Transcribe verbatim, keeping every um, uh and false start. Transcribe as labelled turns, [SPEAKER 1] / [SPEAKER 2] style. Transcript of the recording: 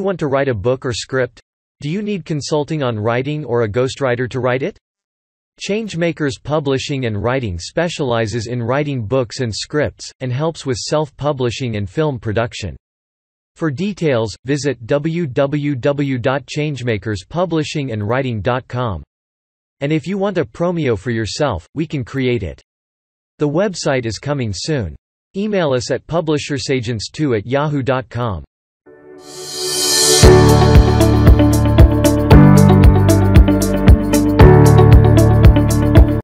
[SPEAKER 1] want to write a book or script? Do you need consulting on writing or a ghostwriter to write it? Changemakers Publishing and Writing specializes in writing books and scripts, and helps with self-publishing and film production. For details, visit w w w dot changemakers publishing and writing dot com. And if you want a promio for yourself, we can create it. The website is coming soon. Email us at publishersagents two at yahoo dot com.